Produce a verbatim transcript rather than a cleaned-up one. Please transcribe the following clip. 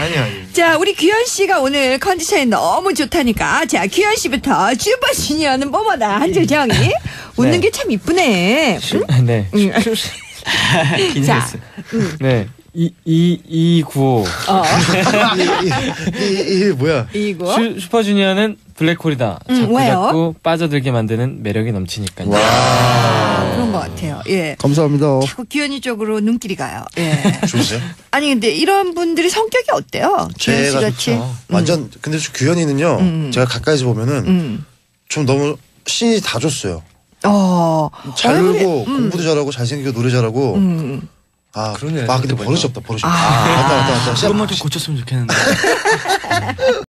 아니 아니. 자, 우리 규현 씨가 오늘 컨디션이 너무 좋다니까. 자, 규현 씨부터 슈퍼주니어는 뭐뭐다 한 줄 정의. 웃는 네. 게 참 이쁘네. 응? 네. 응. 자, 응. 네. 이, 이, 이구오. 어. 이, 이, 이 뭐야? 이거. 슈, 슈퍼주니어는 블랙홀이다. 음, 자꾸 왜요? 자꾸 빠져들게 만드는 매력이 넘치니까요. 아, 그런 것 같아요. 예. 감사합니다. 자꾸 규현이 쪽으로 눈길이 가요. 예. 좋으세요? 아니 근데 이런 분들이 성격이 어때요? 규현 씨 제가 같이. 좋죠. 완전 근데 규현이는요. 음. 제가 가까이서 보면은 음. 좀 너무 신이 다 줬어요. 어. 잘 얼굴이- 놀고 음. 공부도 잘하고 잘생기고 노래 잘하고. 음. 아, 그런 애 아 근데 보니까. 버릇이 없다 버릇이 없다. 아. 맞다 맞다 맞다. 그것만 좀 고쳤으면 좋겠는데.